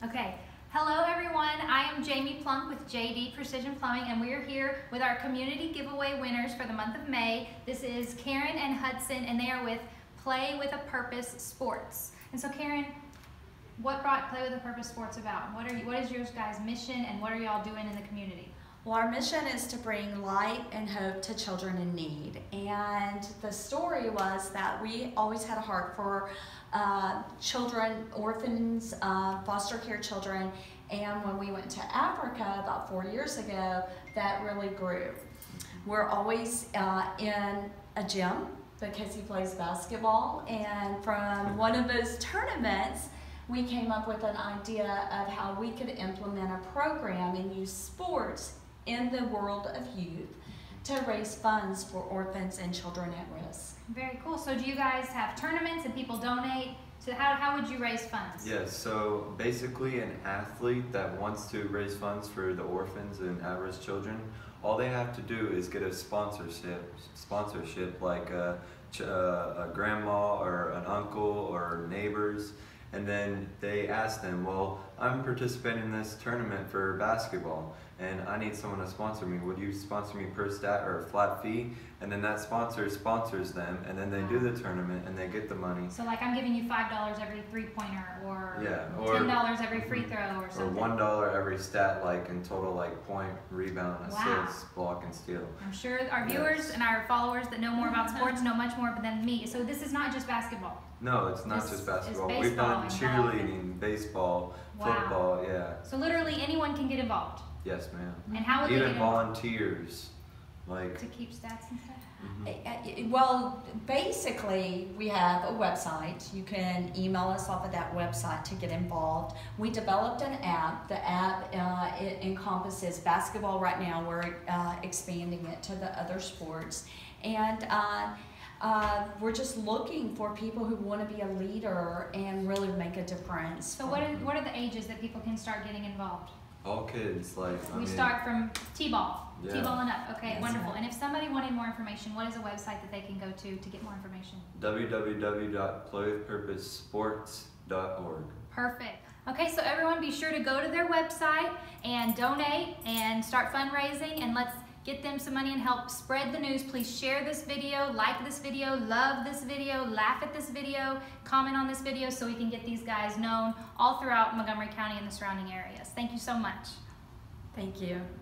Okay, hello everyone. I am Jamie Plunk with JD Precision Plumbing, and we are here with our community giveaway winners for the month of May. This is Karen and Hudson, and they are with Play with a Purpose Sports. And so Karen, what brought Play with a Purpose Sports about? What is your guys' mission, and what are y'all doing in the community? Well, our mission is to bring light and hope to children in need. And the story was that we always had a heart for children, orphans, foster care children. And when we went to Africa about 4 years ago, that really grew. We're always in a gym because he plays basketball. And from one of those tournaments, we came up with an idea of how we could implement a program and use sports in the world of youth to raise funds for orphans and children at risk. Very cool. So do you guys have tournaments and people donate? So how would you raise funds? Yes, so basically an athlete that wants to raise funds for the orphans and at-risk children, all they have to do is get a sponsorship like a grandma or an uncle or neighbors, and then they ask them, well, I'm participating in this tournament for basketball and I need someone to sponsor me. Would you sponsor me per stat or a flat fee? And then that sponsor sponsors them, and then they do the tournament and they get the money. So like I'm giving you $5 every three-pointer, or or $10 every free throw, or something. Or $1 every stat, like in total, like point, rebound, Wow. assist, block, and steal. I'm sure our viewers and our followers that know more about sports know much more than me. So this is not just basketball. No, it's not This just is basketball. baseball We've done and cheerleading, baseball, Wow. football, yeah. So literally anyone can get involved. Yes, ma'am. And how would they get Even involved? volunteers, like. To keep stats and stuff? Well, basically, we have a website. You can email us off of that website to get involved. We developed an app. The app it encompasses basketball right now. We're expanding it to the other sports. And we're just looking for people who want to be a leader and really make a difference. So what are the ages that people can start getting involved? All kids, like, We start from T-ball, Yeah. T-ball and up. Okay, Yes, wonderful. ma'am. And if somebody wanted more information, what is a website that they can go to get more information? www.playwithpurposesports.org. Perfect. Okay, so everyone be sure to go to their website and donate and start fundraising, and let's get them some money and help spread the news. Please share this video, like this video, love this video, laugh at this video, comment on this video so we can get these guys known all throughout Montgomery County and the surrounding areas. Thank you so much. Thank you.